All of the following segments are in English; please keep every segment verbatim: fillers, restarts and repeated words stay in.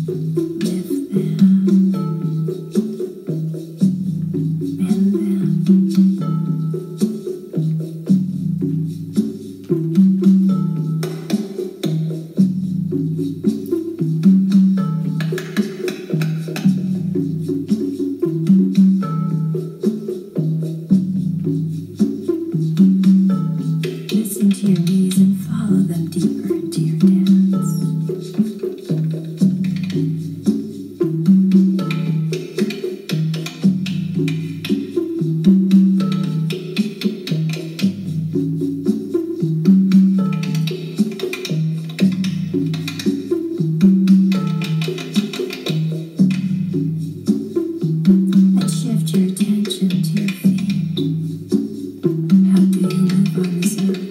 Lift them. Bend them. Listen to your knees and follow them deeper into your dance. And shift your attention to your feet. How do you move on this earth?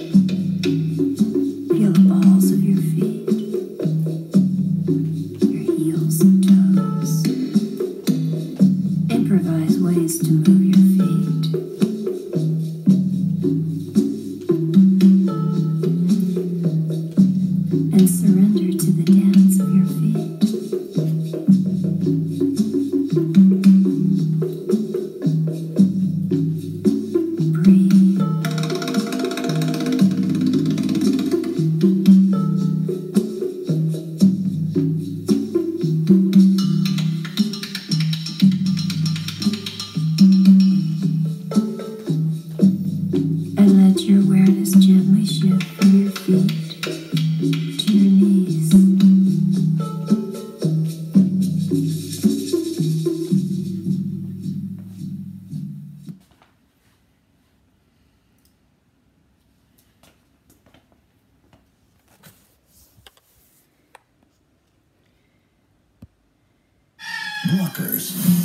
Feel the balls of your feet, your heels and toes. Improvise ways to move your feet. And surrender to the dance of your feet. Breathe. And let your awareness gently shift from your feet to your knees. Walkers.